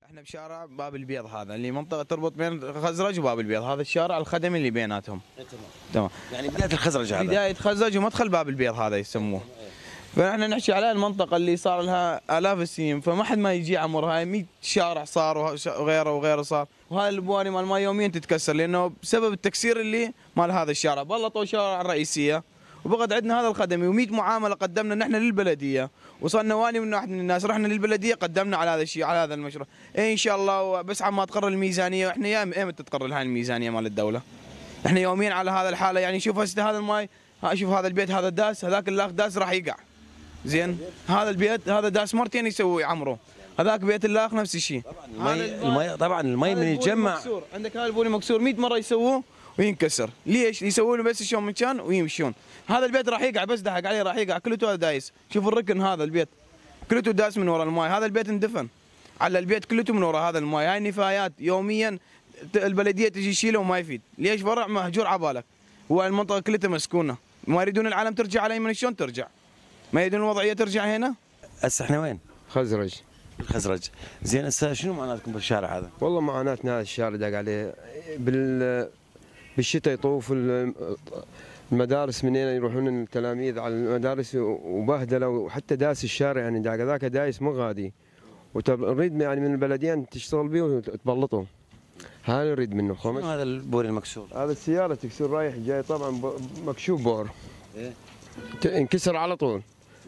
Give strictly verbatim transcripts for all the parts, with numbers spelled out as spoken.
احنا بشارع باب البيض، هذا اللي منطقه تربط بين خزرج وباب البيض، هذا الشارع الخدمي اللي بيناتهم. تمام تمام. يعني بدايه الخزرج هذا. بدايه خزرج ومدخل باب البيض هذا يسموه. فاحنا نحكي على المنطقه اللي صار لها الاف السنين، فما حد ما يجي عمرها مئة شارع صار وغيره وغيره صار، وهاي البواني مال الماء يوميا تتكسر لانه بسبب التكسير اللي مال هذا الشارع، بلطوا الشوارع الرئيسيه وبقت عندنا هذا الخدمي، ومئة معامله قدمنا نحن للبلديه، وصلنا واني من واحد من الناس رحنا للبلديه قدمنا على هذا الشيء على هذا المشروع. إيه ان شاء الله بس عما تقرر الميزانيه، واحنا يا ايمتى تقرر هاي الميزانيه مال الدوله؟ احنا يوميا على هذا الحاله، يعني شوف هسه هذا الماي، شوف هذا البيت هذا داس، هذاك الاخ داس راح يقع. زين هذا البيت هذا داس مرتين يسوي عمره، هذاك بيت الاخ نفس الشيء. طبعا المي المي طبعا المي من يتجمع، عندك هذا البولي مكسور مئة مره يسووه وينكسر، ليش؟ يسوون بس شلون من كان ويمشون. هذا البيت راح يقع، بس دحق عليه راح يقع كلته دايس. شوف الركن هذا البيت كلته داس من ورا الماي، هذا البيت اندفن على البيت كلته من ورا هذا الماي. هاي النفايات يوميا البلديه تجي تشيله وما يفيد، ليش؟ فرع مهجور عبالك، هو المنطقه كلها مسكونه، ما يريدون العالم ترجع على من شلون ترجع؟ ما يريدون الوضعيه ترجع هنا؟ هسه احنا وين؟ خزرج. الخزرج، زين هسه شنو معاناتكم بالشارع هذا؟ والله معاناتنا هذا الشارع داق عليه بال بالشتاء يطوف المدارس، منين يروحون التلاميذ على المدارس وبهدله، وحتى داس الشارع يعني داق ذاك دايس مو غادي، ونريد يعني من البلديه ان تشتغل به وتبلطه. هذا نريد منه خمس. هذا البور المكسور؟ هذا السياره تكسر رايح جاي طبعا مكشوف بور. ايه؟ ينكسر على طول.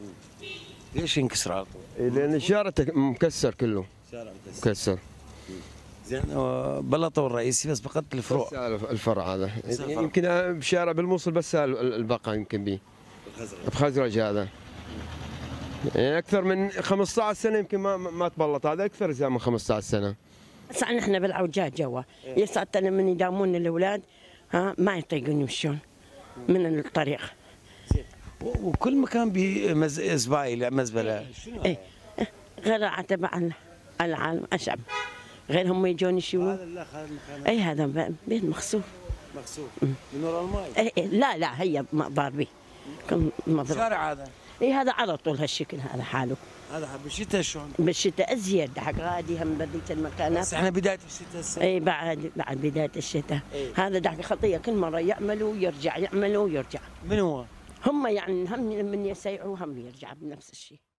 ليش ينكسر على طول؟ إيه لان الشارع مكسر كله. الشارع مكسر. مكسر. زين بلطوا الرئيسي بس بقت الفروع. بس الفرع هذا يمكن بشارع بالموصل بس البقاء يمكن به. بخزرج. بخزرج هذا. يعني اكثر من خمسة عشر سنه يمكن ما ما تبلط، هذا اكثر زي من خمسة عشر سنه. هسه احنا بالعوجات جوا، يسعدنا من يداومون الاولاد ها ما يطيقون يمشون من الطريق. وكل مكان به زبايل مزبله. ايه غير تبع العالم اشعب، غير هم يجون يشيلون. هذا لا هذا المكان. اي هذا بيت مخسوف. مخسوف من وراء الماء. اي إيه لا لا هي مقدار به. الشارع هذا. اي هذا على طول هالشكل هذا حاله. هذا بالشتاء شلون؟ بالشتاء ازيد حق غادي هم بديت المكانات. بس احنا بدايه الشتاء هسه. اي بعد بعد بدايه الشتاء. ايه؟ هذا دحق خطيه كل مره يعملوا ويرجع يعملوا ويرجع. من هو؟ هم يعني هم من يسيعوا هم يرجع بنفس الشيء.